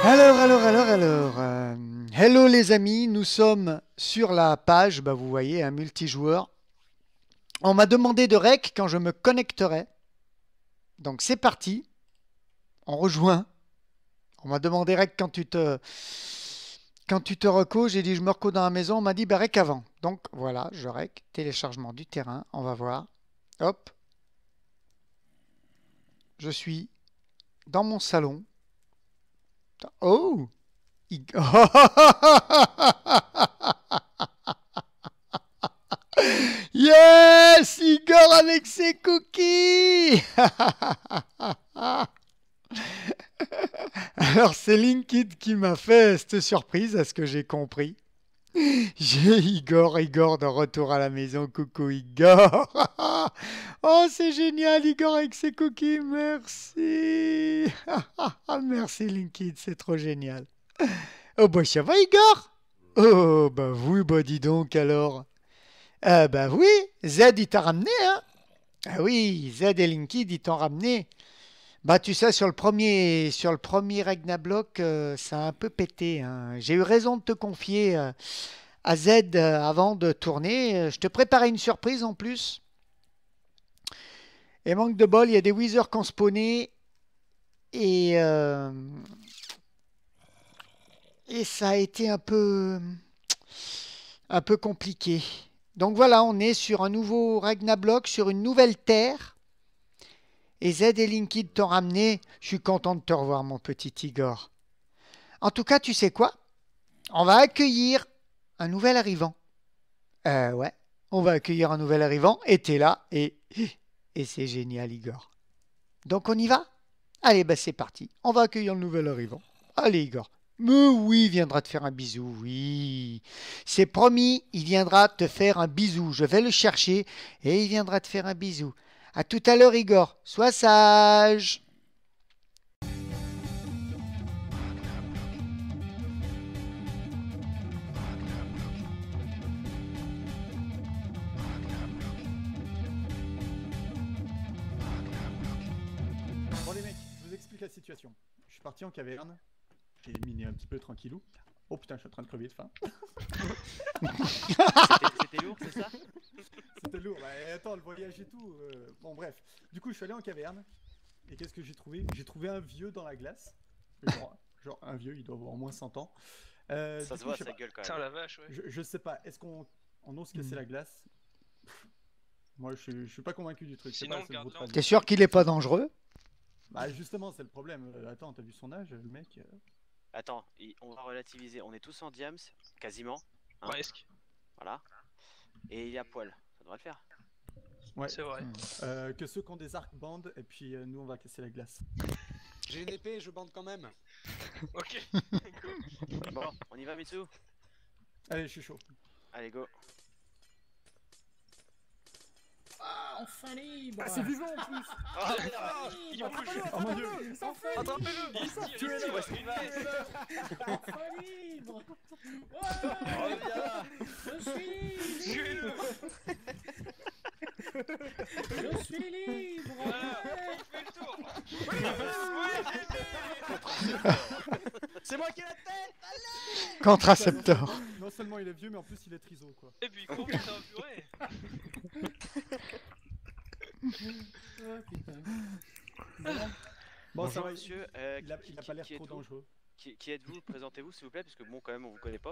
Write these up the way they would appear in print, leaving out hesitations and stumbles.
Hello les amis, nous sommes sur la page, bah vous voyez, un multijoueur. On m'a demandé de rec quand je me connecterai. Donc c'est parti, on rejoint. On m'a demandé rec quand tu te reco, j'ai dit je me reco dans la maison, on m'a dit bah rec avant. Donc voilà, je rec, téléchargement du terrain, on va voir. Hop, je suis dans mon salon. Oh! Yes! Igor avec ses cookies! Alors c'est Linkid qui m'a fait cette surprise, à ce que j'ai compris. J'ai Igor de retour à la maison. Coucou Igor! Oh c'est génial Igor avec ses cookies, merci! Merci Linkid, c'est trop génial. Oh bah ça va Igor? Oh bah oui, bah dis donc alors. Bah oui, Z il t'a ramené, hein? Ah oui, Z et Linkid ils t'ont ramené. Bah tu sais, sur le premier Ragnablock, ça a un peu pété, hein. J'ai eu raison de te confier à Z avant de tourner. Je te préparais une surprise en plus. Et manque de bol, il y a des Wizards qui ont spawné. Et, euh, et ça a été un peu compliqué. Donc voilà, on est sur un nouveau Ragnablock, sur une nouvelle terre. Et Z et Linkid t'ont ramené. Je suis content de te revoir, mon petit Igor. En tout cas, tu sais quoi? On va accueillir un nouvel arrivant. Ouais, on va accueillir un nouvel arrivant. Et t'es là. Et c'est génial, Igor. Donc on y va? Allez, bah c'est parti. On va accueillir le nouvel arrivant. Allez, Igor. Mais oui, il viendra te faire un bisou, oui. C'est promis, il viendra te faire un bisou. Je vais le chercher et il viendra te faire un bisou. À tout à l'heure, Igor. Sois sage. Bon les mecs, je vous explique la situation. Je suis parti en caverne, j'ai miné un petit peu tranquillou. Oh putain, je suis en train de crever de faim. C'était lourd, c'est ça? C'était lourd, bah, attends, le voyage et tout. Bon bref, du coup je suis allé en caverne. Et qu'est-ce que j'ai trouvé? J'ai trouvé un vieux dans la glace. Genre un vieux, il doit avoir au moins 100 ans. Ça Du se coup, voit je sais sa pas. gueule quand Putain même. la vache, ouais. Je sais pas, est-ce qu'on ose casser la glace? Moi je suis pas convaincu du truc. Sinon, Je sais pas, c'est votre garde-le en avis. T'es sûr qu'il est pas dangereux? Bah justement, c'est le problème. Attends, t'as vu son âge, le mec? Attends, on va relativiser. On est tous en diams, quasiment. Hein, Presque. voilà. Et il est à poil. Ça devrait le faire. Ouais. C'est vrai. Que ceux qui ont des arcs bandent, et puis nous on va casser la glace. J'ai une épée, je bande quand même. Ok. Bon, on y va, Mitsu? Allez, je suis chaud. Allez, go. Ah, enfin libre! Ah, c'est vivant en plus! Ah, Il il bouge. Oh mon dieu! Attrapez-le. Où est-ce qu'il va? Enfin libre! Je suis libre! Tuez-le. Je suis libre! Voilà, on fait le tour. C'est moi qui ai la tête. Contracepteur. Non seulement il est vieux, mais en plus il est triso quoi. Et puis cours, putain, purée. Ah, putain. Bon, ça va, Monsieur, il a pas l'air trop dangereux. Qui êtes-vous? Présentez-vous, s'il vous plaît, parce que bon, quand même, on vous connaît pas.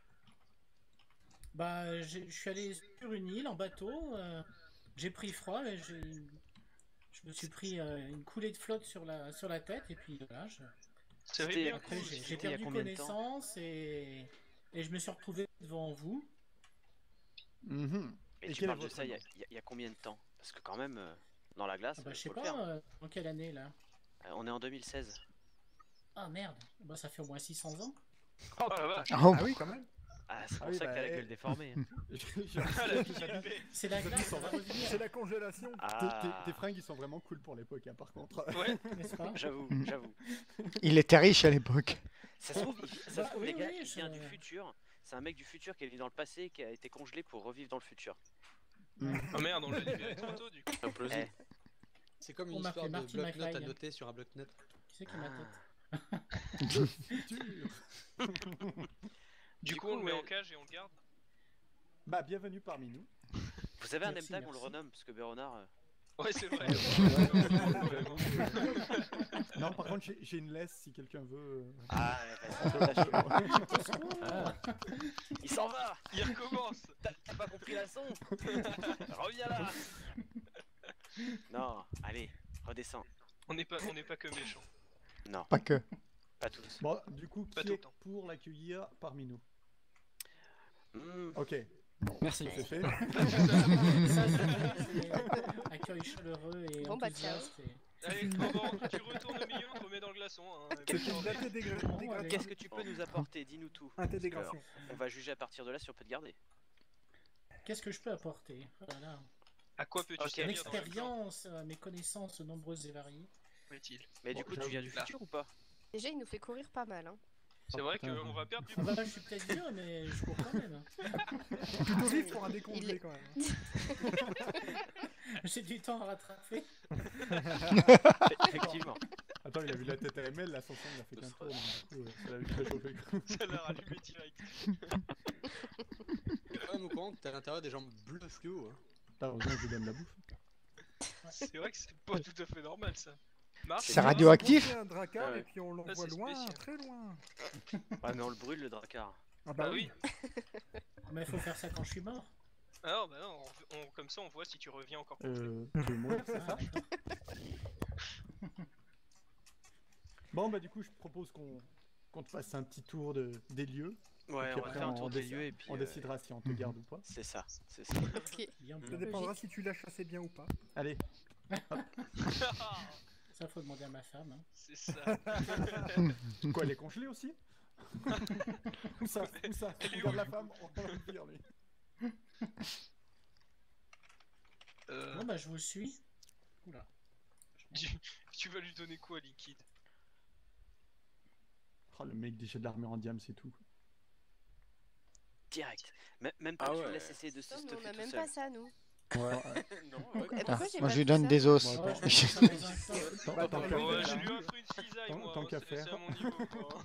Bah, je suis allé sur une île en bateau, j'ai pris froid et je me suis pris une coulée de flotte sur la tête et puis voilà, C'est C'était- bien après cool. j'ai C'était il y a perdu combien de temps? connaissance et je me suis retrouvé devant vous. Mhm. Et Et tu quel est parles de votre ça il y, nom? y a combien de temps? Parce que quand même, dans la glace, Ah bah, je sais faut le pas, faire. en quelle année là? On est en 2016. Ah merde, bah ça fait au moins 600 ans. Oh la vache. Oh, Ah oui, quand même. Ah, c'est pour Ah oui, ça que bah, t'as la gueule déformée. Hein. Ah, la JLP. C'est la glace, ça va revenir, C'est la congélation. Ah. Tes fringues ils sont vraiment cool pour l'époque, hein, par contre. Ouais. n'est-ce pas? J'avoue, Mm. j'avoue. il était riche à l'époque. Ça se trouve, Oui, les gars, oui, il vient je- du futur. C'est un mec du futur qui est venu dans le passé et qui a été congelé pour revivre dans le futur. Oh merde, on l'a libéré trop tôt du coup. Eh, C'est comme On une m'appelait histoire de Marty bloc-notes à McFly. noter sur un bloc-notes. Qui c'est qui m'a tête? Futur. Du coup, on le met ouais. en cage et on le garde. Bah, bienvenue parmi nous. Vous avez un name Merci, tag, on le merci. renomme parce que Béronard. Ouais, c'est vrai. Non, par contre, j'ai une laisse si quelqu'un veut. Ah, vas-y, lâche-le. Il s'en va. Il recommence. T'as pas compris la leçon. Reviens là. Non, allez, redescends. On n'est pas que méchants. Non, Pas que. pas tous. Bon, du coup, Pas qui tout est le temps. pour l'accueillir parmi nous? Hmm. Ok, Merci. c'est fait. Ça, c'est accueil chaleureux et Bon, bah, enthousiaste. Allez, Cobran, tu retournes au milieu, on te remet dans le glaçon. Hein, et puis, C'est la dégradation. Qu'est-ce que tu peux nous apporter? Dis-nous tout. Un Parce que dégradation. on va juger à partir de là si on peut te garder. Qu'est-ce que je peux apporter? Voilà. À quoi peux-tu Ok. servir dans le clan, L'expérience, mes connaissances nombreuses et variées. est-il? Mais Bon, du coup, tu j'avoue- viens du Là. futur ou pas? Déjà, il nous fait courir pas mal. Hein. C'est vrai putain. qu'on va perdre du Ah coup. bah, je suis peut-être vieux, mais je cours quand même. Plutôt vite pour un décongelé quand même. J'ai du temps à rattraper. Effectivement. Attends, il a vu la tête à ML, l'ascension, il a fait qu'un tour. Donc, du coup, ça l'a vite réchauffé. Ça l'a rallumé direct. T'es quand même au courant que t'as à l'intérieur des jambes bleues fluo. Hein. Heureusement que je lui donne la bouffe. C'est vrai que c'est pas tout à fait normal ça. Marche, C'est ça va radioactif. On fait un dracard Ouais. et puis on l'envoie c'est loin, spécial. très loin. Ouais, mais on le brûle le dracard. Ah Bah oui. Mais il faut faire ça quand je suis mort. Alors, bah non, comme ça on voit si tu reviens encore. Je vais mourir, c'est Ah, ça? d'accord. Bon, bah, du coup, je propose qu'on te fasse un petit tour des lieux. Ouais, Et on puis va après, faire un tour des décide- lieux et puis. On décidera si on te garde ou pas. C'est ça, c'est ça. Ok. Bien Ça bleu. dépendra si tu l'as chassé bien ou pas. Allez, Ça, faut demander à ma femme. Hein. C'est ça. quoi, elle est congelée aussi? Où ça? Où ça? Elle est Regarde où la femme, on va le dire, lui. Bon, bah, je vous suis. Oula. tu vas lui donner quoi, liquide? Oh, le mec déjà de l'armure en diam, c'est tout. Direct. Même pas Ah que tu ouais. le laisses essayer de se Non, mais on stuffer a tout même seul. pas ça, nous. Non, Et Ah, pourquoi j'ai moi pas je lui fait donne ça des os. Bon, Ouais, attends. je vais faire ça dans un temps. Bah, tant qu'à Ouais, faire, j'ai hein. lu un fruit de cisaille moi, Tant qu'à c'est faire. à mon niveau quoi.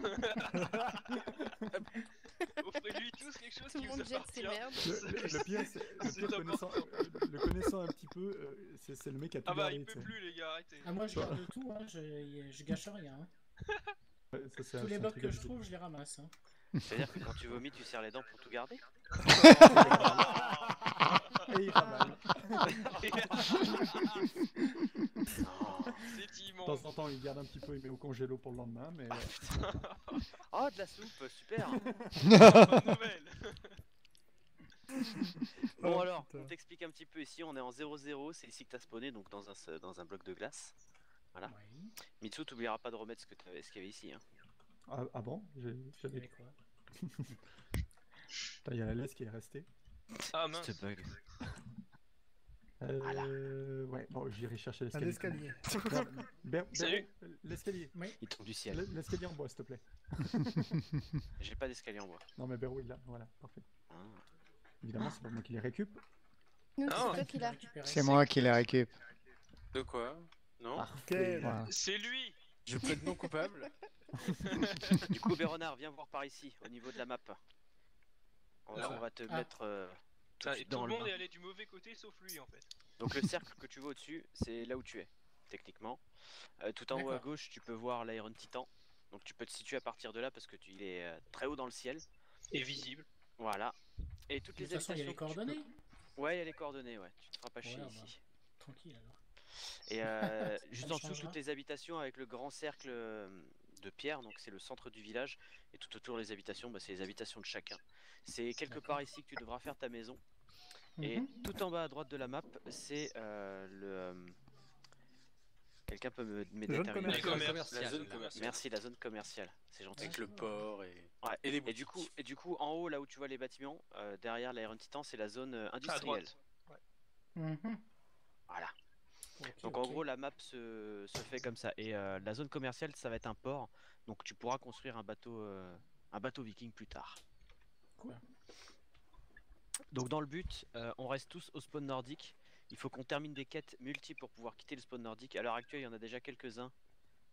Offrez-lui tous quelque chose Tout qui le vous monde jette appartient. ses merdes. Le pire, c'est C'est le pire, le connaissant un petit peu, c'est le mec qui a tout Ah bah gardé, il tu peut sais. plus les gars, arrêtez. Ah, moi, je garde tout, hein. Je gâche rien. Hein. Ouais, ça, c'est Tous un- les c'est un blocs truc que je habituel. trouve, je les ramasse. Hein. C'est-à-dire que quand tu vomis, tu serres les dents pour tout garder? Et il ravale. Non. C'est De immense. temps en temps, il garde un petit peu, il met au congélo pour le lendemain, mais Oh, de la soupe, super! Bonne nouvelle. Bon Oh, alors, putain. on t'explique un petit peu ici, on est en 0-0, c'est ici que t'as spawné, donc dans un bloc de glace. Voilà. Oui. Mitsu, t'oublieras pas de remettre ce qu'il y avait ici. Hein. ah bon, Il y j'avais. avait quoi? Putain, il y a la laisse qui est restée. Ah mince. Ce bug. Ouais, bon, j'irai chercher Un l'escalier. escalier. Salut. L'escalier. Il tombe du ciel. L'escalier en bois, s'il te plaît. J'ai pas d'escalier en bois. Non, mais Berou, il l'a. Voilà, parfait. Ah. Évidemment, c'est pas moi qui les récup. Nous, Ah, c'est ouais. toi qui l'as. récupéré. C'est moi qui les récup. De quoi? Non? Parfait. Voilà. C'est lui. Je plaide non coupable. Du coup, Béronard, viens voir par ici, au niveau de la map. On va te Ah. mettre tout de Putain, et suite tout dans le le monde bain. est allé du mauvais côté sauf lui en fait. Donc le cercle que tu vois au-dessus, c'est là où tu es, techniquement. Tout en haut à D'accord. gauche, tu peux voir l'Iron Titan. Donc tu peux te situer à partir de là parce que il est très haut dans le ciel. Et visible. Voilà. Et toutes De les toute façon, il y a les habitations que tu coordonnées. peux- Ouais, il y a les coordonnées, ouais. Tu te feras pas chier Ouais, ici. Tranquille alors. Et juste me en dessous, changera. toutes les habitations avec le grand cercle de pierre, donc c'est le centre du village. Et tout autour des habitations, bah, c'est les habitations de chacun. C'est quelque D'accord. part ici que tu devras faire ta maison. Et Mhm. tout en bas à droite de la map, c'est quelqu'un peut m'aider à Zone terminer. commerciale. La zone commerciale. Merci, la zone commerciale. C'est gentil. Avec le port et. Ouais. Et les Et boutiques. du coup, en haut, là où tu vois les bâtiments, derrière l'Iron Titan, c'est la zone À industrielle. droite. Mhm. Voilà. Ok, Donc en ok. gros, la map se fait comme ça. Et la zone commerciale, ça va être un port. Donc tu pourras construire un bateau viking plus tard. Cool. Donc dans le but, on reste tous au spawn nordique. Il faut qu'on termine des quêtes multi pour pouvoir quitter le spawn nordique. À l'heure actuelle, il y en a déjà quelques-uns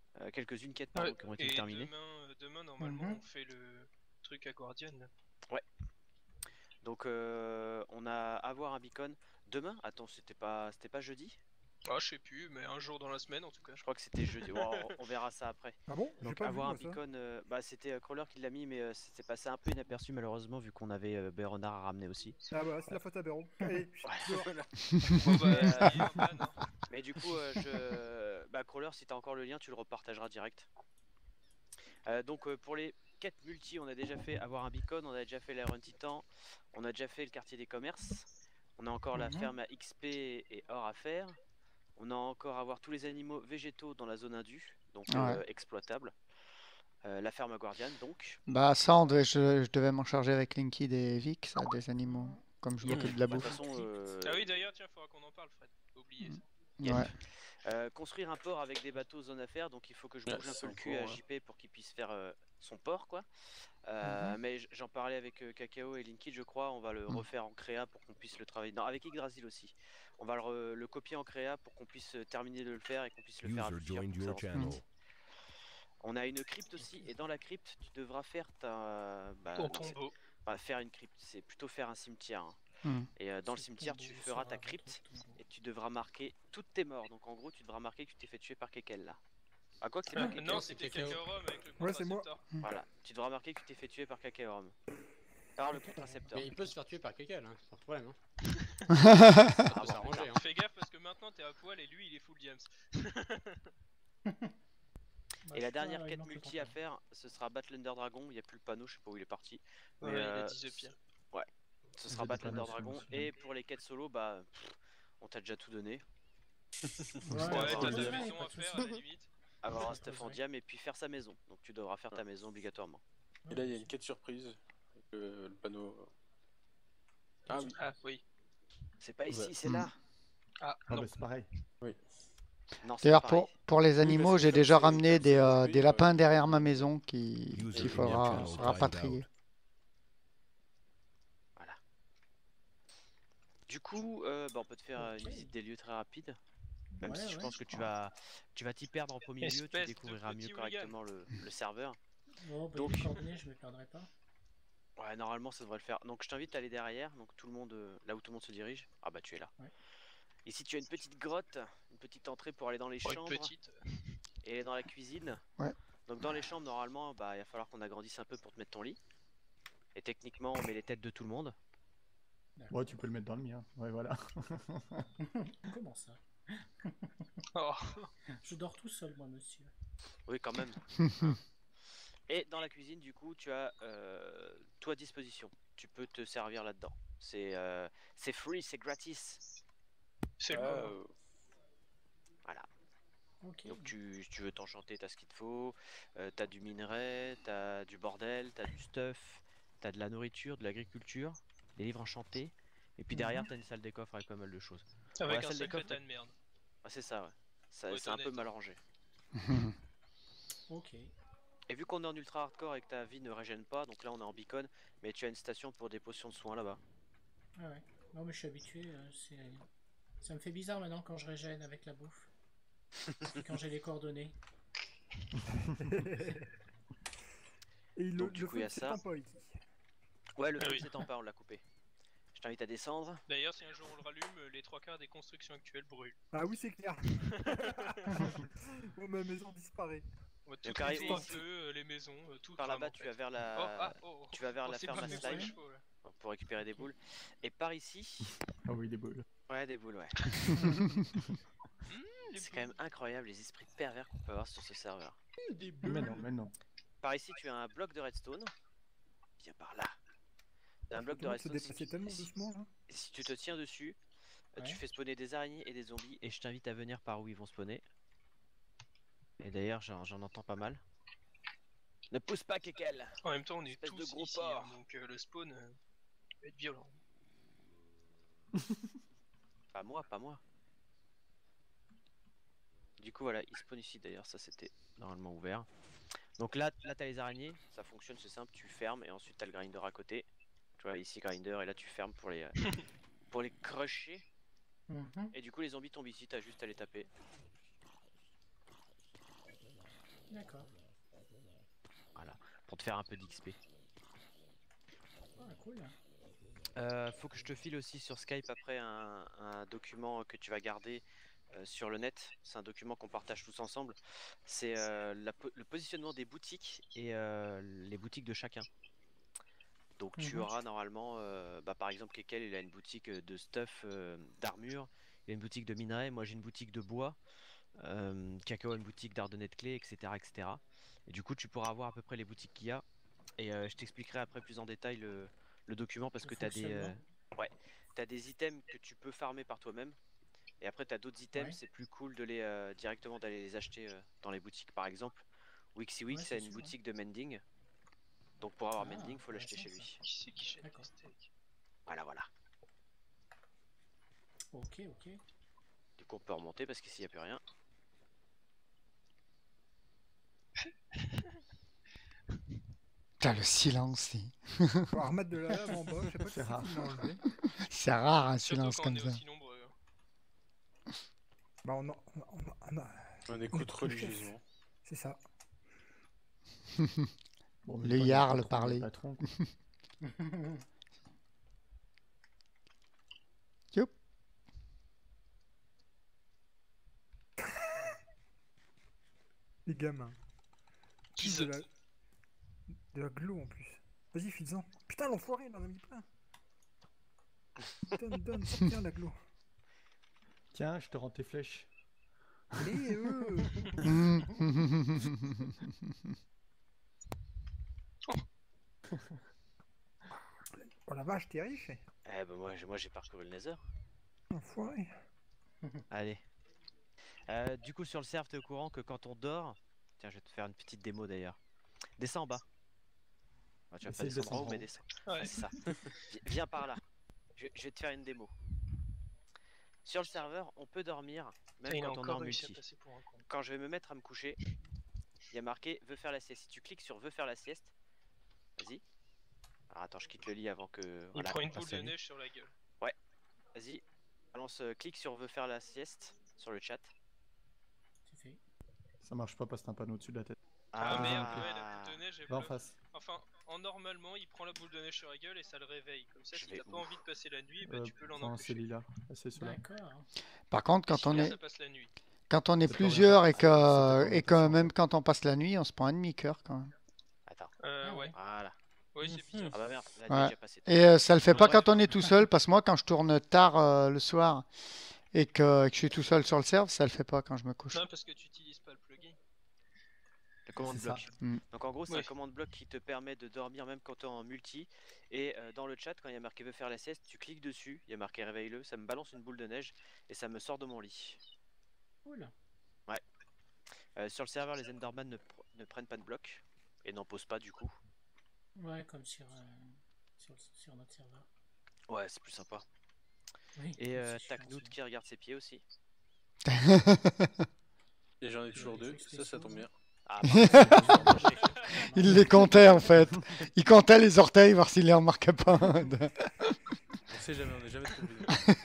quelques-unes quêtes pardon, Ouais, qui ont été et terminées. demain, normalement, Mhm. on fait le truc à Guardian. Là. Donc on a avoir un beacon demain. Attends, c'était pas jeudi? Ah, je sais plus, mais un jour dans la semaine en tout cas. Je crois que c'était jeudi. Bon, on verra ça après. Ah bon? J'ai Donc pas vu avoir un moi ça. beacon, bah c'était Crawler qui l'a mis, mais c'est passé un peu inaperçu malheureusement vu qu'on avait Bernard à ramener aussi. Ah bah c'est la faute à Béron. Allez, dehors. Bon bah, Mais, ça y est, on banne, hein. Mais du coup, bah Crawler, si t'as encore le lien, tu le repartageras direct. Donc pour les quêtes multi, on a déjà fait avoir un beacon, on a déjà fait l'Iron Titan, on a déjà fait le quartier des commerces, on a encore la ferme à XP et or à faire, on a encore avoir tous les animaux végétaux dans la zone indue, donc Ouais. exploitables. La ferme à Guardian, donc. Bah ça, je devais m'en charger avec Linky et Vic, ça, des animaux. Comme je m'occupe de la Bah, de toute bouffe. façon, Ah oui, d'ailleurs, tiens, faudra qu'on en parle, Fred. Oublié ça. Yep. Ouais. Construire un port avec des bateaux zone à faire, donc il faut que je Ouais, bouge un c'est peu le cul à encore, JP pour qu'il puisse faire son port, quoi. Mais j'en parlais avec Cacao et Linky, je crois, on va le refaire en créa pour qu'on puisse le travailler. Non, avec Yggdrasil aussi. On va le copier en créa pour qu'on puisse terminer de le faire et qu'on puisse le faire à plusieurs pour que ça avance plus vite. On a une crypte aussi, et dans la crypte, tu devras faire ta... Ton non, tombeau. pas faire une crypte, c'est plutôt faire un cimetière. Hein. Et dans le cimetière, tu feras ta crypte et tu devras marquer toutes tes morts. Donc en gros, tu devras marquer que tu t'es fait tuer par Kekel là. Ah quoi que c'est pas Kekel. Non, c'était Kakaorum avec le Ouais, c'est moi. contracepteur. Voilà, tu devras marquer que tu t'es fait tuer par Kakaorum. Par le contracepteur. Mais il peut se faire tuer par quelqu'un, hein, c'est pas de problème. Hein. Ah, Ça peut bon, s'arranger. Hein. Fais gaffe parce que maintenant t'es à poil et lui il est full diams. Et la dernière quête multi à faire, ce sera battre l'Under Dragon. Il n'y a plus le panneau, je sais pas où il est parti. Ouais, il a 10 de pire. Ouais, ce sera battre l'Under Dragon. Et pour les quêtes solo, bah, on t'a déjà tout donné. Ouais, t'as ta maison à faire à la limite. Avoir un stuff en diam et puis faire sa maison. Donc tu devras faire ta maison obligatoirement. Et là, il y a une quête surprise. Avec le panneau. Ah oui. Ah oui. C'est pas ici, Ouais. c'est là. Ah Ah non. bah c'est pareil. Oui. Non, c'est D'ailleurs, pas pareil. pour les animaux, parce que j'ai comme déjà c'est- ramené comme c'est gratuit, des lapins derrière ma maison qu'il faudra User rapatrier. Voilà. Du coup, bah, on peut te faire une visite des lieux très rapide. Même si je pense que tu vas t'y perdre en premier lieu, tu Espèce de découvriras mieux petit correctement le serveur. Bon, bah, Donc- les coordonnées, je me perdrai pas. Ouais, normalement ça devrait le faire. Donc je t'invite à aller derrière, donc tout le monde, là où tout le monde se dirige. Ah bah tu es là. Ouais. Ici tu as une petite grotte, une petite entrée pour aller dans les Pour une chambres petite. et dans la cuisine. Ouais. Donc dans les chambres normalement, bah il va falloir qu'on agrandisse un peu pour te mettre ton lit. Et techniquement on met les têtes de tout le monde. Ouais, tu peux le mettre dans le mien. Ouais, voilà. Comment ça? Oh. Je dors tout seul, moi, monsieur. Oui quand même. Et dans la cuisine du coup tu as tout à disposition. Tu peux te servir là-dedans. C'est free, c'est gratis. C'est Ah, mort. Voilà. Ok. Donc si tu veux t'enchanter, t'as ce qu'il te faut, t'as du minerai, t'as du bordel, t'as du stuff, t'as de la nourriture, de l'agriculture, des livres enchantés, et puis derrière t'as une salle des coffres avec pas mal de choses. Avec la un salle des secret coffres, de merde. Ah c'est ça, ouais. Faut C'est un être peu honnête. mal rangé. Ok. Et vu qu'on est en ultra hardcore et que ta vie ne régène pas, donc là on est en beacon, mais tu as une station pour des potions de soins là-bas. Ah ouais. Non, mais je suis habitué. Ça me fait bizarre maintenant quand je régène avec la bouffe. Et quand j'ai les coordonnées. Et Donc, du coup, il y a c'est ça. un pas ici. Ouais, le Ah feu oui. s'étend pas, on l'a coupé. Je t'invite à descendre. D'ailleurs, si un jour on le rallume, les 3 quarts des constructions actuelles brûlent. Ah oui, c'est clair. Oh, ma maison disparaît. Ouais, Donc, tout arrive les ici. feux, les maisons, tout Par crame, là-bas en tu fait. vas vers la... Oh, ah, oh, tu vas vers oh, la c'est ferme pas à fait slime. pour les chevaux, là. Pour récupérer des boules. Et par ici... Ah oui, des boules. Ouais, des boules, ouais. Les C'est quand même incroyable les esprits pervers qu'on peut avoir sur ce serveur. Mais non, mais non. Par ici, tu as un bloc de redstone. Viens par là. T'as un bloc de Tout le monde se redstone. Si déplaçait tu, tellement si- doucement là. si tu te tiens dessus, tu Ouais. fais spawner des araignées et des zombies. Et je t'invite à venir par où ils vont spawner. Et d'ailleurs, j'en entends pas mal. Ne pousse pas, Kekel. En même temps, on est Espèce de tous gros ici, porc. hein, donc le spawn va être violent. Pas moi, pas moi. Du coup, voilà, ils spawnent ici d'ailleurs. Ça, c'était normalement ouvert. Donc là t'as les araignées. Ça fonctionne, c'est simple. Tu fermes et ensuite t'as le grinder à côté. Tu vois, ici grinder et là tu fermes pour les pour les crusher. Mhm. Et du coup, les zombies tombent ici. T'as juste à les taper. D'accord. Pour te faire un peu d'XP. Ah, cool. Faut que je te file aussi sur Skype après un document que tu vas garder sur le net. C'est un document qu'on partage tous ensemble. C'est le positionnement des boutiques et les boutiques de chacun. Donc tu auras normalement, par exemple Kekel il a une boutique de stuff d'armure, il a une boutique de minerais, moi j'ai une boutique de bois, Cacao a une boutique d'ardonnets de clés, etc., etc. Et du coup tu pourras voir à peu près les boutiques qu'il y a. Et je t'expliquerai après plus en détail le document parce Le que tu as fonctionnement. t'as des items que tu peux farmer par toi-même. Et après tu as d'autres items, Ouais. c'est plus cool de les directement d'aller les acheter dans les boutiques. Par exemple, WixiWix Ouais, a c'est une sûr, boutique de mending. Donc pour avoir Ah, mending, faut l'acheter chez intéressant, lui. Qui c'est qui jette D'accord. des steaks? Voilà, voilà. Ok, ok. Du coup on peut remonter parce qu'ici il n'y a plus rien. Putain, le silence, On va remettre de la lave en bas, je sais pas C'est si rare. c'est l'enlever. c'est rare un Surtout silence quand on comme est ça. aussi nombreux. Bah On écoute notre chef. religieusement. C'est ça. Bon, Le Jarl parlait. Patron, Youp. Les gamins. Qui Plus de saute? la glue en plus. Vas-y, file-en. Putain, l'enfoiré, il en a mis plein. Donne, tiens la glue. tiens, je te rends tes flèches. Allez, Oh la vache, t'es riche, Eh ben moi j'ai parcouru le Nether. enfoiré. Allez. Du coup sur le serve t'es au courant que quand on dort, tiens je vais te faire une petite démo d'ailleurs. Descends en bas. Ah, tu vas pas Essaye de descendre en haut descendre en mais haut. descends. Ouais. C'est ça. Viens par là. Je vais te faire une démo. Sur le serveur on peut dormir même Il a quand on est en encore réussi à multi. passer pour un con. Quand je vais me mettre à me coucher, il y a marqué veut faire la sieste. Si tu cliques sur veut faire la sieste, vas-y. Alors attends je quitte le lit avant que... Il voilà, prend qu'on une boule passe de la nuit. neige sur la gueule. Vas-y. Balance clique sur veut faire la sieste sur le chat. C'est fait. Ça marche pas parce que t'as un panneau au-dessus de la tête. Ah, merde, ok. ouais, la boule de neige elle Va en bloque. face. Enfin, normalement, il prend la boule de neige sur la gueule et ça le réveille. Comme ça, Je si vais t'as pas où envie de passer la nuit, bah tu peux l'en Prends empêcher. celui-là. Ah, c'est celui-là. D'accord. Par contre, Et quand on sinon, est, ça passe la nuit. quand on est C'est pas rien. plusieurs et C'est ta que connotation, même quand on passe la nuit, on se prend un demi-cœur quand même. Attends. Ah Ouais. Voilà. Ouais, c'est bizarre. Ah bah merde, la nuit est Ouais. déjà passée. Et ça le fait pas Bref. quand on est tout seul, parce que moi, quand je tourne tard le soir et que je suis tout seul sur le serve, ça le fait pas quand je me couche. Non, parce que tu utilises pas le plugin. Le commande C'est ça. bloc. Mm. Donc en gros c'est Oui. un commande bloc qui te permet de dormir même quand tu es en multi. Et dans le chat quand il y a marqué veut faire la sieste, tu cliques dessus, il y a marqué réveille-le, ça me balance une boule de neige et ça me sort de mon lit. Cool. Sur le serveur les Enderman ne prennent pas de bloc et n'en posent pas du coup. Ouais, comme sur notre serveur. Ouais c'est plus sympa. Oui. Et c'est t'as chiant, Knut ça. qui regarde ses pieds aussi. Et j'en ai toujours des deux, trucs ça spéciaux, tombe bien. Ah pardon, Il les comptait en fait. Il comptait les orteils, voir s'il les remarquait pas. On sait jamais, on n'est jamais trop prudent.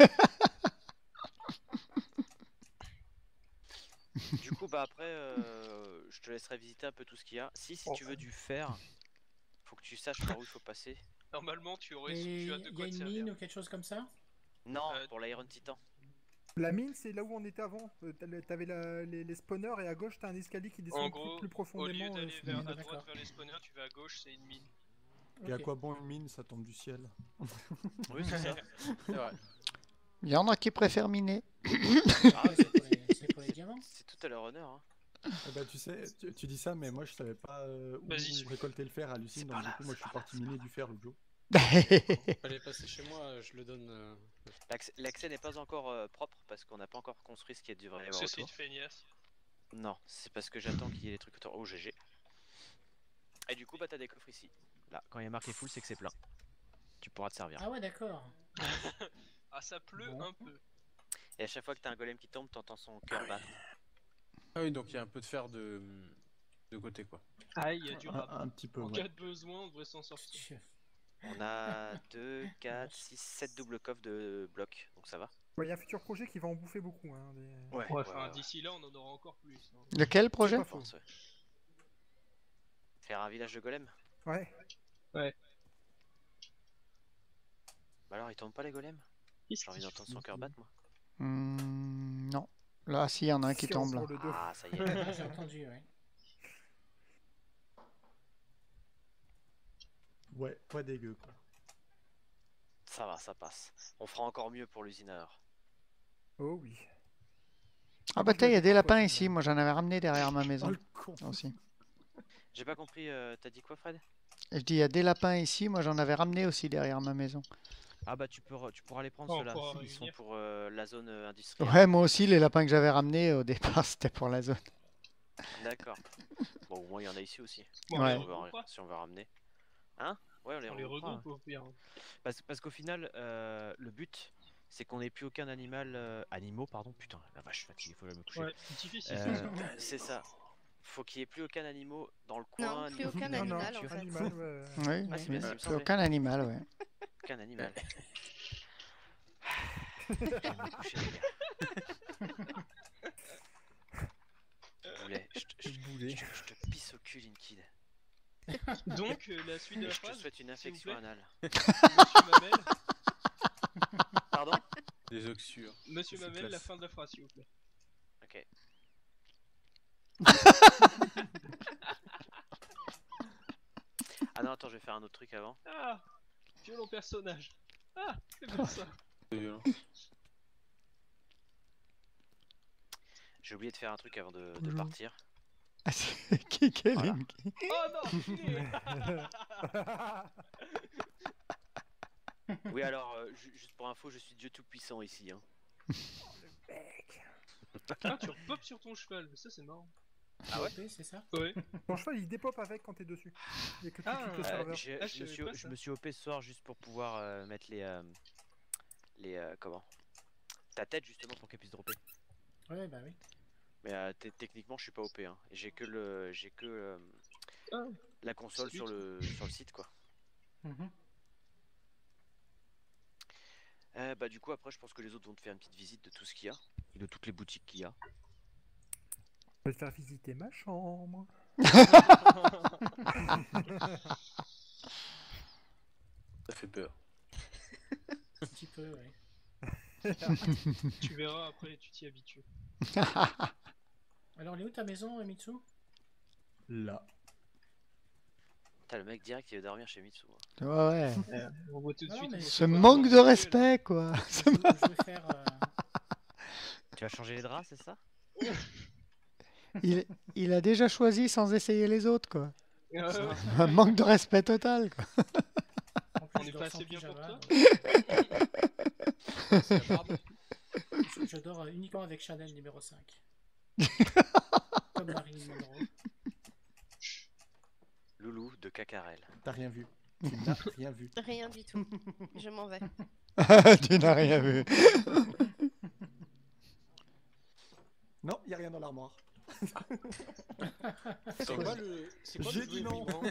Du coup bah après je te laisserai visiter un peu tout ce qu'il y a. Si tu veux du fer, faut que tu saches par où il faut passer. Normalement, tu Et as de il y quoi a te une servir. mine ou quelque chose comme ça? Non, Euh, pour l'Iron Titan. La mine, c'est là où on était avant. T'avais les spawners et à gauche, t'as un escalier qui En descend gros, plus au profondément. lieu d'aller sous vers la à mine. droite D'accord. vers les spawners, tu vas à gauche, c'est une mine. Et à Ok. quoi bon une mine, ça tombe du ciel. Oui c'est ça. C'est vrai. Il y en a qui préfèrent miner. Ah, C'est pour les diamants? c'est tout à leur honneur. Hein. Eh ben, tu sais, tu dis ça, mais moi je savais pas Vas-y, où récolter le fer à Lucine, C'est donc par du là, coup moi c'est je suis par là, parti c'est miner par du fer l'autre jour. Fallait passer chez moi, je le donne. L'accès n'est pas encore propre parce qu'on n'a pas encore construit ce qui est du vrai ceci autour. de feignasse. Non, c'est parce que j'attends qu'il y ait les trucs autour. Oh GG. Et du coup bah t'as des coffres ici. Là, quand il y a marqué full c'est que c'est plein. Tu pourras te servir. Ah ouais, d'accord. Ah, ça pleut Bon. un peu. Et à chaque fois que t'as un golem qui tombe, t'entends son cœur battre. Ah oui, donc il y a un peu de fer de côté quoi. Ah, il y a du rab. Un petit peu, En ouais. cas de besoin, on devrait s'en sortir. On a 2, 4, 6, 7 doubles coffres de blocs, donc ça va. Ouais, il y a un futur projet qui va en bouffer beaucoup. Hein, Ouais, Ouais, enfin, d'ici là, on en aura encore plus. hein. Lequel C'est projet? pas je faux. pense, ouais. Faire un village de golem. Ouais. Bah alors, ils tombent pas les golems? J'ai envie d'entendre son cœur battre, moi. Non. Là, si, il y en a un qui Science tombe là. pour le dos. Ah, ça y est. Ouais, j'ai entendu, ouais. Ouais, pas dégueu quoi. Ça va, ça passe. On fera encore mieux pour l'usineur. Oh oui. Ah bah tiens, il y a des Ouais, lapins ouais. ici. Moi, j'en avais ramené derrière ma Oh maison le con. aussi. J'ai pas compris, t'as dit quoi, Fred? Et je dis, il y a des lapins ici. Moi, j'en avais ramené aussi derrière ma maison. Ah bah tu pourras les prendre Oh, ceux-là. pour Ils sont réunir. pour la zone industrielle. Ouais, moi aussi, les lapins que j'avais ramenés au départ, c'était pour la zone. D'accord. Bon, au moins il y en a ici aussi. Bon, Ouais. on les regroupe pas. Si on veut ramener. Hein? Ouais, on les On les regroupera, regroupe au pire. Parce qu'au final, le but, c'est qu'on n'ait plus aucun animaux, pardon. Putain, la vache, je suis fatigué, faut que je me coucher. Ouais, c'est difficile. C'est ça. Faut qu'il n'y ait plus aucun animal dans le Non, coin. plus ni aucun aucune Non, non, animal, en fait. animal, ouais. Oui, Ah, c'est oui. bien ce qui me Plus semblait. aucun animal, ouais. Aucun animal. Je vais me coucher, les gars. Boulet, je te pisse au cul, Linkid. Donc, la suite de Et la je te phrase, souhaite une s'il vous infection plaît. anale. Monsieur Mamel, Pardon? Des oxures. Monsieur C'est Mamel, la classe. fin de la phrase, s'il vous plaît. Ok. Ah non, attends, je vais faire un autre truc avant. Ah, violent personnage. Ah, c'est bien ça. C'est violent. J'ai oublié de faire un truc avant de partir. Ah, c'est qui Voilà. Linky Oh non, filez. Oui, alors, juste pour info, je suis Dieu Tout-Puissant ici. Hein. Ah, tu repopes sur ton cheval, ça c'est marrant. Ah ouais? Ok, c'est ça? Ouais. Ton cheval il dépop avec quand t'es dessus. Il y a que tu Ah, quittes le Euh, serveur. j'ai- Ah, je, je me savais suis, pas je ça. me suis OP ce soir juste pour pouvoir mettre comment? Ta tête justement pour qu'elle puisse dropper. Ouais, bah oui. Mais techniquement, je suis pas OP. Hein. Et j'ai que Ah. la console C'est sur le site quoi. Mhm. Bah du coup après, je pense que les autres vont te faire une petite visite de tout ce qu'il y a et de toutes les boutiques qu'il y a. Je vais te faire visiter ma chambre. Ça fait peur. Un petit peu, ouais. Tu verras après, tu t'y habitues. Alors, elle est où ta maison, Mitsu? Là. T'as le mec direct il va dormir chez Mitsu. Hein. Ouais, ouais. On voit tout de Non, suite. mais on voit Ce pas manque de visuel. respect, quoi. Je vais faire... Tu vas changer les draps, c'est ça? Il a déjà choisi sans essayer les autres, quoi. Ah ouais. Un manque de respect total, quoi. En plus, On je est dors pas sans assez bien pour pyjama, toi donc je dors uniquement avec Chanel numéro 5. Comme Marilyn Monroe. Loulou de Cacarel. T'as rien vu. Tu n'as rien vu. Rien du tout. Je m'en vais. Tu n'as rien vu. Non, y a rien dans l'armoire. C'est quoi le J'ai jeu dit non. vibrant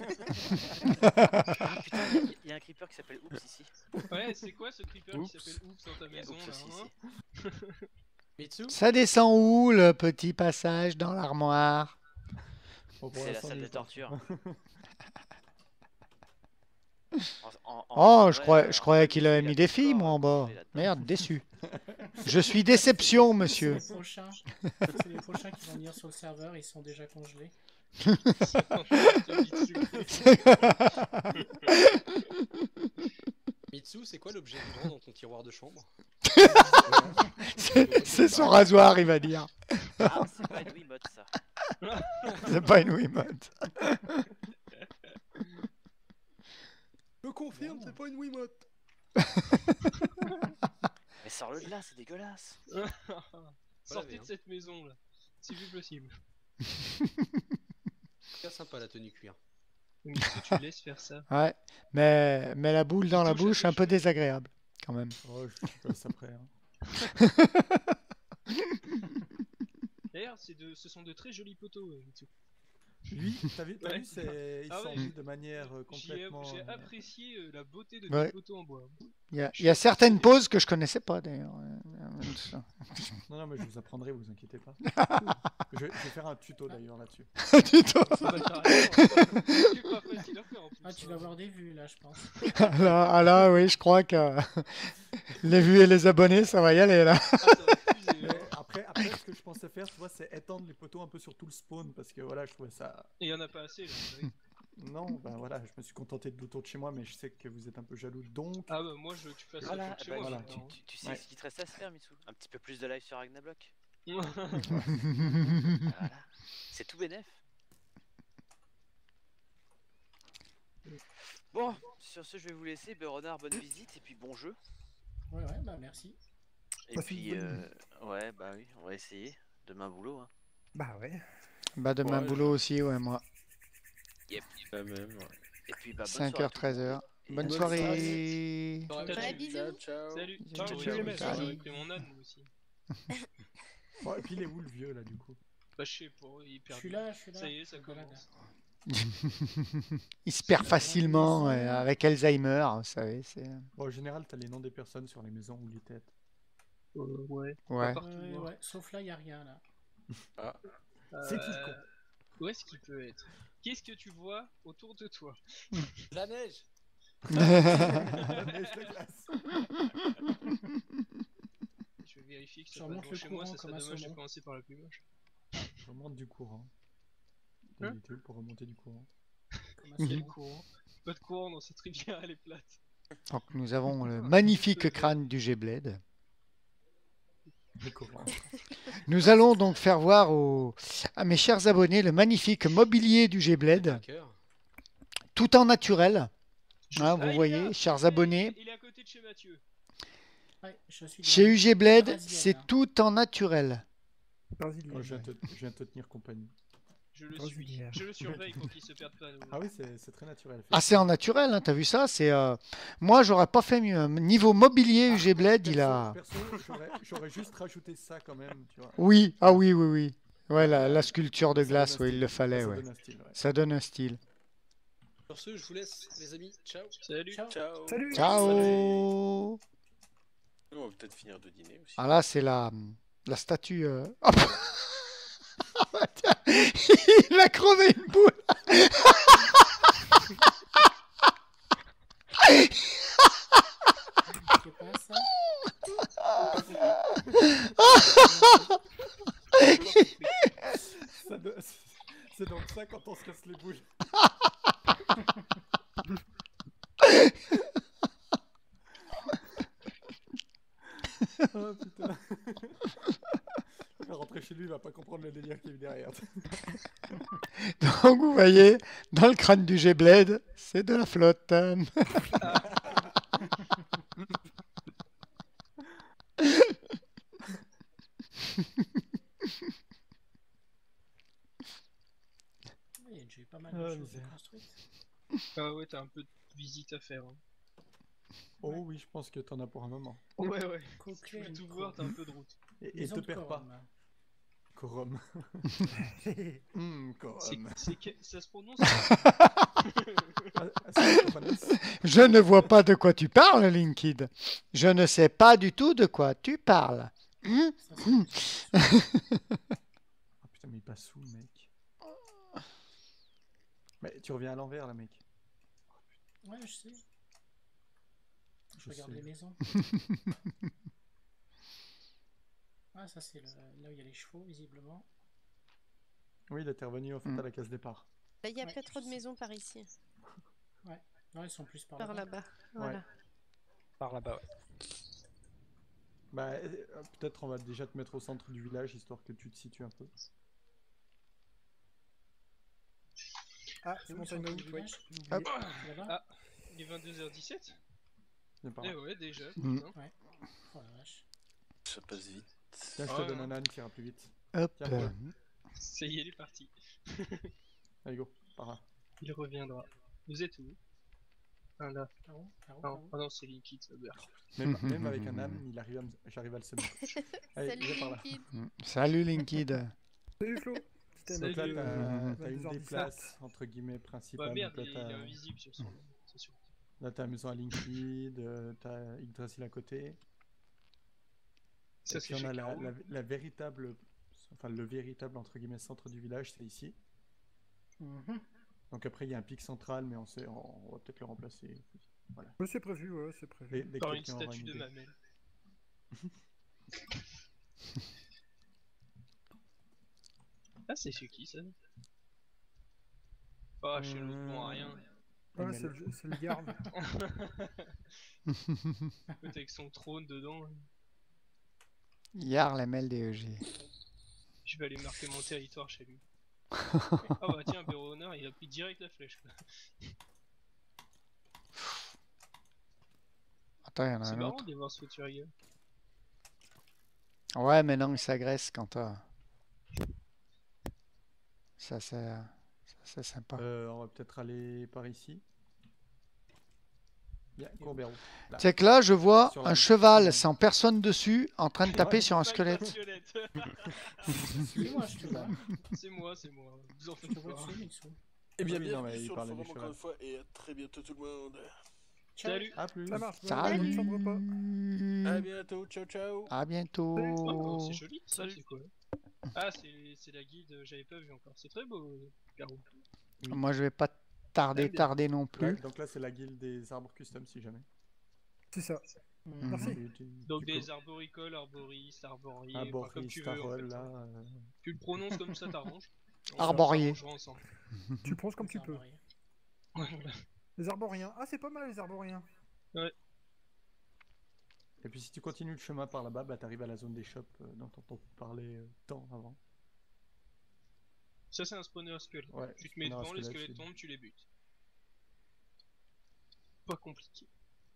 Putain, il y a un creeper qui s'appelle Oups ici. Ouais, c'est quoi ce creeper Oups. qui s'appelle Oups dans ta Il y a maison Oups là, aussi hein ici. Mitsu? Ça descend où, le petit passage dans l'armoire? Bon, pour C'est la l'instant, salle il de est pas. torture. Oh, ouais, je croyais qu'il avait il a mis des tout filles, corps, moi, en bas. congelé là-dedans. Merde, déçu. Je suis déception, monsieur. C'est les prochains. C'est les prochains qui vont venir sur le serveur, ils sont déjà congelés. Mitsu, c'est quoi l'objet vibrant dans ton tiroir de chambre? C'est son rasoir, il va dire. Ah, c'est pas une Wiimote ça. C'est pas une Wiimote. Je confirme, c'est pas une Wiimote. Mais sors-le de là, c'est dégueulasse. Sortez hein. de cette maison là, si vite possible. C'est sympa la tenue cuir. Mais si tu laisses faire ça. Ouais, mais la boule dans la touche à bouche, tes un peu cheveux. désagréable, quand même. Oh, je passe après. Hein. D'ailleurs, ce sont de très jolis poteaux, Mitsu. Lui, t'as vu, Ouais. il Ah s'en ouais. vue de manière J'ai complètement. apprécié la beauté de Ouais. tes poteaux en bois. Il y a certaines poses que je connaissais pas d'ailleurs. Non, non, mais je vous apprendrai, vous inquiétez pas. Je vais faire un tuto d'ailleurs là-dessus. Tuto. Ah bah carrément. C'est pas facile à faire en plus. Ah, tu vas avoir des vues là, je pense. Ah là, oui, je crois que les vues et les abonnés, ça va y aller là. Ah, ça va fuser, Mais hein. après, ce que je pensais faire, tu vois, c'est étendre les poteaux un peu sur tout le spawn parce que voilà, je trouvais ça. Et il y en a pas assez là. oui. Non, ben voilà, je me suis contenté de l'autour de chez moi, mais je sais que vous êtes un peu jaloux, donc. Ah bah moi tu passes Voilà, autour de chez bah, moi. voilà. maintenant, tu sais Ouais. ce qu'il te reste à se faire, Mitsou. Un petit peu plus de live sur Ragnablock. hein. Voilà. C'est tout bénef. Bon, sur ce, je vais vous laisser. Ben, Renard, bonne visite et puis bon jeu. Ouais, bah merci. Et Passe puis, une bonne nuit. ouais, bah oui, on va essayer. Demain, boulot. Hein. Bah ouais. Bah demain Ouais, boulot aussi, ouais, moi. La même, ouais. Et puis, bah, bonne 5h, soirée à tout le monde. 13h. Et Bonne bonne soirée. Ouais, bisous. Ciao, ciao. Salut. Ciao, Ciao, ciao, j'aurais salut. pris mon âne moi aussi. Bon, et puis il est où le vieux là du coup? Bah je sais pas, il est Je perdu. suis là. Ça y est, ça Voilà. commence. Il se perd facilement avec Alzheimer, vous savez. C'est... Bon, en général, t'as les noms des personnes sur les maisons ou les têtes. Ouais. Ouais. Pas partout, hein. Ouais, sauf là, y a rien là. C'est qui le con? Où est-ce qu'il peut être? Qu'est-ce que tu vois autour de toi? La neige. La neige, la glace. Je vais vérifier que Je ça passe remonte devant le chez moi, courant ça serait comme un dommage de saumon. commencer par la plus moche. Je remonte du courant. Hein? Il était où pour remonter du courant? Comme un Quel saumon. courant? Pas de courant dans cette rivière, elle est plate. Donc nous avons le magnifique crâne du G-Blade. Le courant. Nous allons donc faire voir à mes chers abonnés le magnifique mobilier du G-Blade, tout en naturel. Hein, vous Ah, il est voyez, là. chers abonnés, Il est à côté de chez Mathieu. Ouais, je suis chez UG Blade, brésilienne, c'est là. tout en naturel. Brésilien, Oh, je ouais. viens te tenir compagnie. Je le Grosse suis. lumière. Je le surveille pour qu'il se perde pas. nous. Ah oui, c'est très naturel. Ah, c'est en naturel, hein, t'as vu ça? Moi, j'aurais pas fait mieux. Niveau mobilier, UG Blade, il a... Perso, j'aurais juste rajouté ça quand même, tu vois. Oui, ah oui, oui, oui. Ouais, la sculpture de Ça glace, donne un ouais, il le style. fallait, Ça ouais. donne un style, ouais. Ça donne un style. Sur ce, je vous laisse, les amis. Ciao. Salut. Ciao. Ciao. Salut. Ciao! Nous, on va peut-être finir de dîner aussi. Ah là, c'est la statue... Hop. Tiens, il a crevé une boule! C'est pas ça. Ça donne- C'est donc ça quand on se casse les boules. Oh putain. Il va rentrer chez lui, il va pas comprendre le délire qui est derrière. Donc vous voyez, dans le crâne du G-Blade, c'est de la flotte. Oui, j'ai eu pas mal Ah, de choses misère. construites. Ah ouais, t'as un peu de visite à faire. hein. Oh oui, je pense que t'en as pour un moment. Ouais, ouais. Coquet, Tu veux une tout co- voir, t'as un peu de route. Et Maison te de perds pas. Corum. Quorum. Quorum. Ça se prononce Je ne vois pas de quoi tu parles, Linkid. Je ne sais pas du tout de quoi tu parles. Ça, c'est- Ah putain, mais il passe où, mec? Mais tu reviens à l'envers, là, mec. Ouais, je sais. Je regarde sais. les maisons. Ah, ça c'est là où il y a les chevaux, visiblement. Oui, il était revenu en fait à la case départ. Bah, il n'y a Ouais, pas je trop de sais. maisons par ici. Non, ils sont plus par Par là-bas. là-bas. Voilà. Par là-bas, ouais. Bah, peut-être on va déjà te mettre au centre du village, histoire que tu te situes un peu. Ah, C'est où le montagne centre de du Hout, ouais. village j'ai oublié. Hop. C'est là-bas Ah, il est 22h17. C'est pas Eh grave. ouais, déjà. Mm. putain. Oh la vache. Ça passe vite. Tiens, je te Ouais, donne hein. un âne qui ira plus vite. Hop. Tiens, voilà. Ça y est, il est parti. Allez, go, par là. Il reviendra. Vous êtes où? Ah là. Là-haut, là-haut, Non, là-haut. ah non, c'est Linkit, ça meurt. Même avec un âne, j'arrive à le semer. Allez, Salut viens par là. Linkid. Salut, Linkid. Salut Flo. système. Donc là, Salut. t'as une des 22h17. places, entre guillemets, Bah principales. merde, Donc il là, est t'as invisible sur son. C'est sûr. là, t'as la maison à Linkfeed, t'as Yggdrasil à côté. Et Ça, puis c'est on chez a Caro. la véritable, enfin le véritable entre guillemets centre du village, c'est ici. Mhm. Donc après il y a un pic central, mais on va peut-être le remplacer. Voilà. Ouais, c'est prévu, ouais, c'est prévu. Dès que Par une quelqu'un aura statue une de idée. mamelle. Ah, c'est chez qui ça? Ah, chez l'autre bon à rien. Ouais, ML. c'est le garde. Peut-être avec son trône dedans. Yarl MLDEG. Je vais aller marquer mon territoire chez lui. Ah bah tiens, Béronard, il a pris direct la flèche. Quoi. Attends, il y en a C'est un marrant autre. de les voir se foutre sur la gueule. Ouais, mais non, il s'agresse quand t'as. Ça, c'est sympa. On va peut-être aller par ici. Il y a Courbero. Là. C'est que là, je vois Sur un la- cheval sur la- sans personne dessus en train de taper Ouais. sur un Pas squelette. de squelette. C'est moi, je te vois. C'est moi. Vous en Je faites te vois pas. dessus, Mixo. Eh bien, Oui, non, mais bienvenue il sur le parlait du forum encore cheval. une fois et à très bientôt tout le monde. Ciao. Salut. À plus. Ça marche, Salut. chambre pas. À bientôt, ciao ciao. À bientôt. Oh, c'est joli. Ça, Salut. c'est quoi? Ah, c'est la guide, j'avais pas vu encore. C'est très beau, Caro. Moi, je vais pas tarder non Là, plus. donc là c'est la guilde des arbres custom si jamais. C'est ça. Mhm. Merci. Donc Du des coup, arboricoles, arboristes, arboriers, un enfin, comme tu veux. En Starol fait, là. hein. Tu le prononces comme ça t'arrange. On Arborier. s'arrangera ensemble. Tu le prononces comme tu Ça peux. va, rien. Ouais, voilà. Les arboriens. Ah, c'est pas mal les arboriens. Et puis si tu continues le chemin par là-bas, bah t'arrives à la zone des shops dont on parlait tant avant. Ça, c'est un spawner squelette. Ouais, Tu te mets spawner devant, les squelette, squelettes c'est- tombent, tu les butes. Pas compliqué.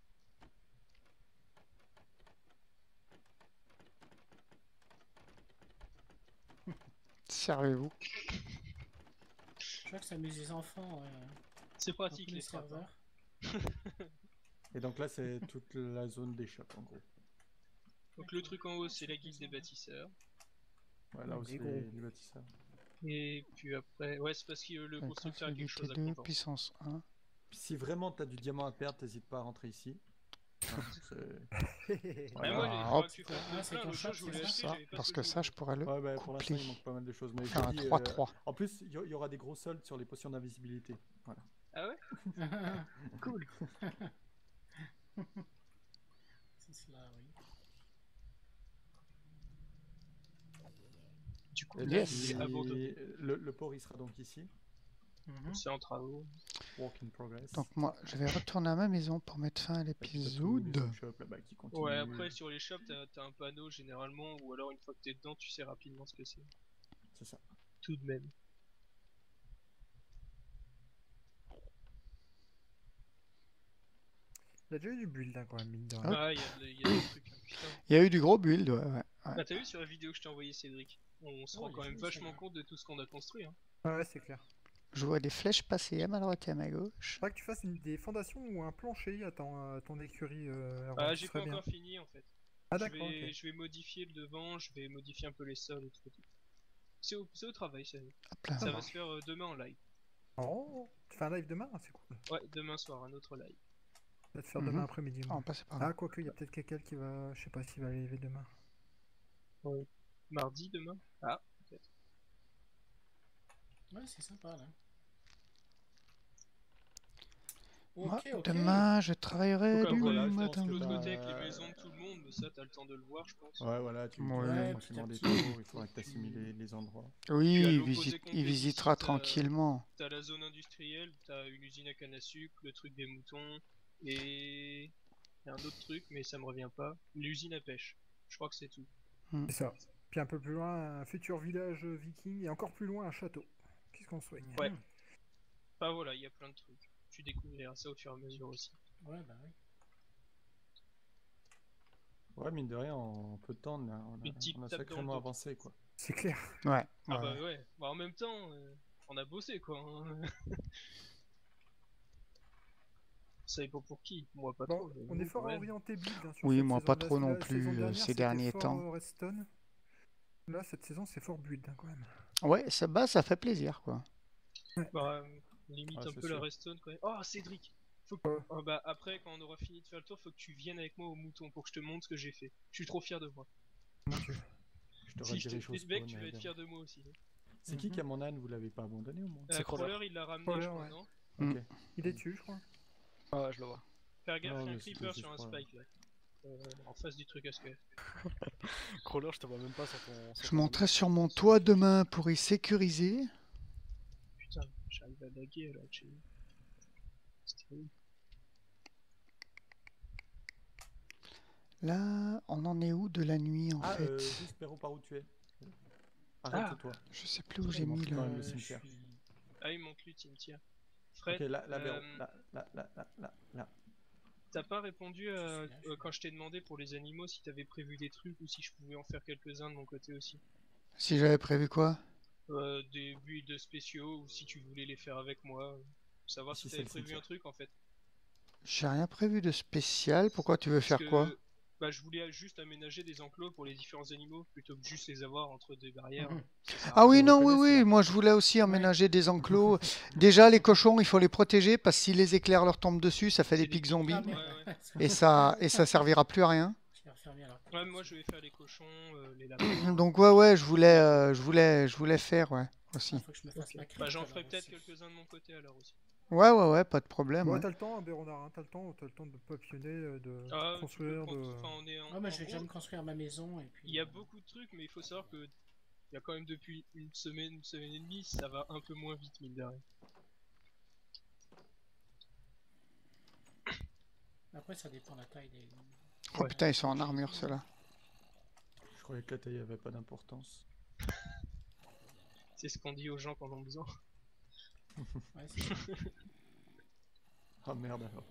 Servez-vous. Je crois que ça amuse les enfants. C'est Dans pratique tous les les frappes. hein. serveurs. Et donc là c'est toute la zone des shops en gros. Donc le truc en haut, c'est la guilde des bâtisseurs. Ouais, là aussi Des gros. les bâtisseurs. Et puis après, ouais, c'est parce que le constructeur a quelque chose à 2, compenser. puissance 1. Puis si vraiment t'as du diamant à perdre, t'hésites pas à rentrer ici. Hein, c'est- Mais Voilà. moi, il Ah, faudra hop. que tu fasses Ah, le c'est plein. ton L'autre jour, chat, je voulais c'est acheter, Ça, j'avais pas parce ce que que ça, je pourrais le Ouais, bah, pour l'instant coupler. il manque pas mal de choses. Mais Faire je un te dis, 3-3. en plus il y aura des gros soldes sur les potions d'invisibilité. Voilà. Ah ouais? Cool. C'est cela, oui. Du coup, Et Yes. puis, abandonné. le port il sera donc ici. Mhm. C'est en travaux. Work in progress. Donc moi, je vais retourner à ma maison pour mettre fin à Et puis, t'as tous les l'épisode. autres shops là-bas qui continuent. Ouais, après sur les shops, t'as un panneau généralement, ou alors une fois que t'es dedans, tu sais rapidement ce que c'est. C'est ça. Tout de même. Il y a déjà eu du build là quand même, mine de rien. Ah. Ah, il y a des trucs. Hein, putain. Il y a eu du gros build, ouais. Bah, t'as vu sur la vidéo que je t'ai envoyée, Cédric? On se Oh, rend il est quand même joli, vachement celle-là. compte de tout ce qu'on a construit. Hein. Ouais, c'est clair. Je vois des flèches passer à ma droite et à ma gauche. Faudrait que tu fasses des fondations ou un plancher à ton écurie. Ah, ce j'ai serait pas bien. encore fini en fait. Ah, je, d'accord, vais, ok. je vais modifier le devant, je vais modifier un peu les sols et tout. C'est au travail, ça. Hop là. Ça va se faire demain en live. Oh, tu fais un live demain, c'est cool. Ouais, demain soir, un autre live. Ça va te faire Mhm. demain après-midi. Ah, moi. on passe par là. Ah, quoique, il y a peut-être quelqu'un qui va. Je sais pas s'il va lever demain. Mardi, demain? Ah, peut-être. Ouais, c'est sympa là. Moi, Ok, ok. demain, je travaillerai Donc, du voilà, je pense matin. que l'autre Bah, côté avec les maisons de tout le monde, mais ça, t'as le temps de le voir, je pense. Ouais, voilà, tu Ouais. fais Ouais, tranquillement des petit à tours, petit. il faudra que tu assimiles les endroits. Oui, Puis à il, l'opposé il complet visitera d'ici, t'as- tranquillement. T'as la zone industrielle, t'as une usine à canne à sucre, le truc des moutons, et... Il y a un autre truc, mais ça me revient pas. L'usine à pêche. Je crois que c'est tout. C'est ça. Puis un peu plus loin, un futur village viking et encore plus loin, un château. Qu'est-ce qu'on soigne? Ouais. Bah voilà, il y a plein de trucs. Tu découvriras ça au fur et à mesure aussi. Ouais, bah oui. Ouais, mine de rien, en peu de temps, on Une petite a tape dans le sacrément dos. avancé, quoi. C'est clair. Ouais. Ah ouais. bah ouais. Bah en même temps, on a bossé quoi. Hein. Vous savez pas pour qui? Moi pas Bon, trop. mais on vous, est fort quand même. orienté build. Hein, sur Oui, cette moi saison. pas trop non La saison plus, dernière, ces c'était derniers fort temps. Redstone. Là, cette saison, c'est fort build hein, quand même. Ouais, ça fait plaisir, quoi. Bah, limite Ouais, un c'est peu la sûr. restone quand même. Oh, Cédric! Faut que... Oh, bah, après, quand on aura fini de faire le tour, faut que tu viennes avec moi au mouton pour que je te montre ce que j'ai fait. Je suis trop fier de moi. Mon Dieu. Je te Si je te redirige au dis, mec, spawn, tu vas être évidemment. fier de moi aussi. C'est qui a mon âne? Vous l'avez pas abandonné au moins? C'est Crawler. Crawler, il l'a ramené, Crawler, je crois, ouais. non? Mm. Ok. Il est dessus, je crois. Ah ouais, je le vois. Faire gaffe, Non, il y a un mais c'était creeper juste sur un pour- spike là. En face du truc à squelette. Crawler, je te vois même pas sur ton. Je monterai sur mon toit demain pour y sécuriser. Putain, j'arrive à laguer là, chez nous. C'était où? Là, on en est où de la nuit, en Ah, fait? juste Perrault, par où tu es? Arrête-toi. Je sais plus où j'ai mis Quand même le... le cimetière. Ah, il manque le cimetière. Fred, Ok, là, Perrault. Là. t'as pas répondu quand je t'ai demandé pour les animaux si t'avais prévu des trucs ou si je pouvais en faire quelques-uns de mon côté aussi. Si j'avais prévu quoi? Des builds spéciaux ou si tu voulais les faire avec moi. Savoir Si si c'est t'avais le prévu un cimetière. truc en fait. J'ai rien prévu de spécial. Pourquoi tu veux Parce faire que, quoi? Bah, je voulais juste aménager des enclos pour les différents animaux plutôt que juste les avoir entre des barrières. Mhm. Ça sert à Ah oui, rien. non, oui, reconnaître, oui. là. Moi, je voulais aussi aménager des enclos. Déjà, les cochons, il faut les protéger parce que si les éclairs leur tombent dessus, ça fait C'est des des pics zombies. Ah, Ouais, merde. ouais. Et ça servira plus à rien. Je vais refermer alors. Ouais, moi je vais faire les cochons, les lapins. Donc ouais, je voulais faire, ouais, aussi. Faut que je me fasse ma crypte, Bah, j'en alors, ferai peut-être aussi. quelques-uns de mon côté alors aussi. Ouais, pas de problème. Bon, Ouais. t'as le temps, Bernard, hein, t'as le temps de papillonner, de Ah, tu peux construire, prendre- de... enfin, on est en- Ouais, moi je vais en déjà gros, me construire ma maison et puis. il y a beaucoup de trucs, mais il faut savoir que il y a quand même depuis une semaine et demie, ça va un peu moins vite mine de rien. Après, ça dépend de la taille des. Oh putain, ils sont en armure, ceux-là. Je croyais que la taille avait pas d'importance. C'est ce qu'on dit aux gens quand on a besoin. Ouais, c'est ça. Ah merde alors.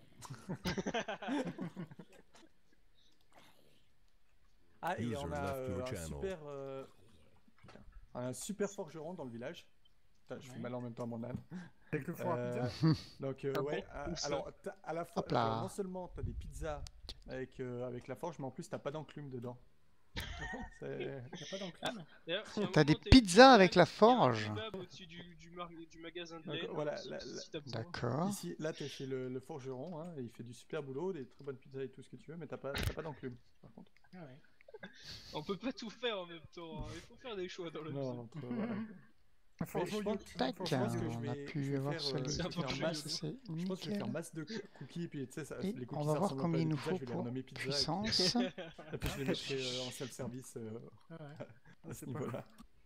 Ah, et User on a left your un channel. super... putain, un super forgeron dans le village. Putain, je fais Ouais. mal en même temps à mon âne. Avec le four à pizza. Donc Ah ouais, bon? Où ça? alors à la fois, Hop là. non seulement t'as des pizzas avec la forge, mais en plus t'as pas d'enclume dedans. C'est- Y a pas d'enclume. D'ailleurs, si à un T'as des moment, t'es- pizzas avec la il y a un forge. kebab au-dessus du magasin de Donc, laine, voilà, si t'as besoin. D'accord. Ici, là t'es chez le forgeron, hein, et il fait du super boulot, des très bonnes pizzas et tout ce que tu veux, mais t'as pas d'enclume par contre. Ah ouais. On peut pas tout faire en même temps, hein. Il faut faire des choix dans le Non, jeu. entre, voilà. Un forgeron je pense- yacht. Tac, je pense que je on vais- a je pu vais avoir faire, celui je vais un peu faire plus masse. ça, c'est Je pense que je vais faire nickel. masse de cookies, puis tu sais, Et les cookies on ça va voir ressemble un peu combien à il des nous pizzas, faut je vais les pour renommer pizza, puissance. et puis je les mettrai en self-service Ah ouais. à ce c'est pas niveau-là.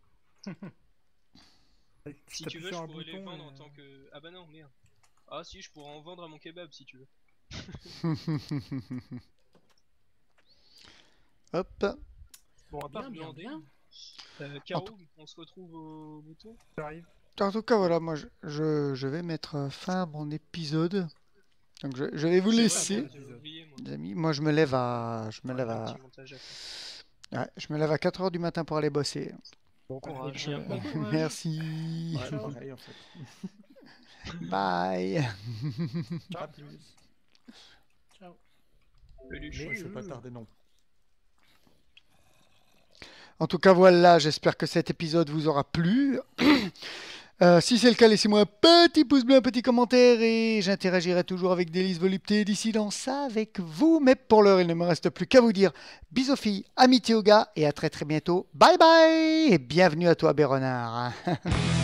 Avec- Si t'appuies tu veux, sur je un pourrais les bouton vendre et- en tant que. Ah bah non, merde. Ah si, je pourrais en vendre à mon kebab si tu veux. Hop. Bon, à part Bien, bien, glander, bien. Caro, on se retrouve au bouton. J'arrive. En tout cas, voilà, moi, je vais mettre fin à mon épisode. Donc, je vais vous laisser, J'avais oublié, moi. les amis. Moi, je me lève à Un petit montage à faire. ouais, je me lève à 4h du matin pour aller bosser. Bon courage. Bien, bon courage. Merci. Ouais, pareil en fait. Bye. À plus. Ciao. Peluche. Moi, je vais pas tarder non. En tout cas, voilà, j'espère que cet épisode vous aura plu. Si c'est le cas, laissez-moi un petit pouce bleu, un petit commentaire et j'interagirai toujours avec Délice Volupté d'ici dans ça avec vous. Mais pour l'heure, il ne me reste plus qu'à vous dire bisous filles, amitié aux gars et à très très bientôt. Bye bye et bienvenue à toi Béronard.